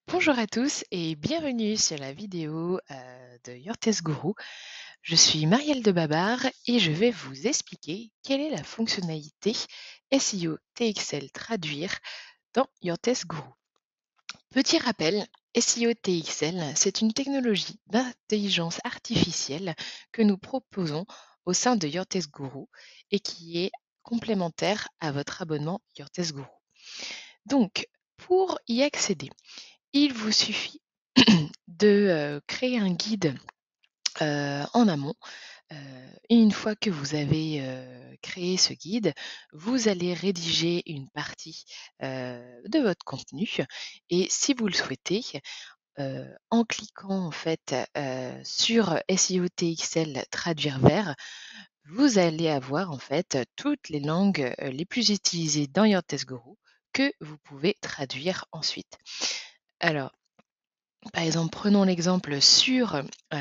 Bonjour à tous et bienvenue sur la vidéo de Your Test Guru. Je suis Marielle de Babar et je vais vous expliquer quelle est la fonctionnalité SEO TXL traduire dans Your Test Guru. Petit rappel, SEO TXL, c'est une technologie d'intelligence artificielle que nous proposons au sein de Your Test Guru et qui est complémentaire à votre abonnement Your Test Guru. Donc, pour y accéder, il vous suffit de créer un guide, en amont. Et une fois que vous avez, créé ce guide, vous allez rédiger une partie, de votre contenu et si vous le souhaitez, en cliquant en fait, sur SEO TXL traduire vers, vous allez avoir en fait toutes les langues, les plus utilisées dans Your Test Guru que vous pouvez traduire ensuite. Alors par exemple, prenons l'exemple sur,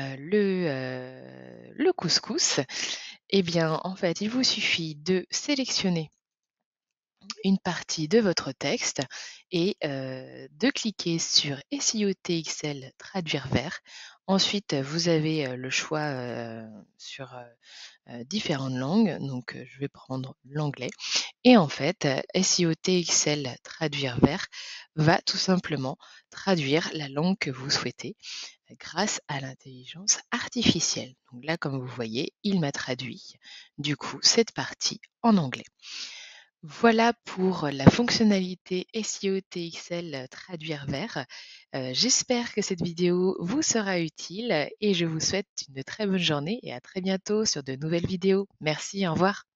le couscous. Eh bien, en fait, il vous suffit de sélectionner une partie de votre texte et de cliquer sur SEO TXL traduire vers. Ensuite, vous avez, le choix, sur, différentes langues, donc je vais prendre l'anglais et en fait, SEO TXL traduire vers va tout simplement traduire la langue que vous souhaitez grâce à l'intelligence artificielle. Donc là, comme vous voyez, il m'a traduit du coup cette partie en anglais. Voilà pour la fonctionnalité SEO TXL traduire vers. J'espère que cette vidéo vous sera utile et je vous souhaite une très bonne journée et à très bientôt sur de nouvelles vidéos. Merci, au revoir.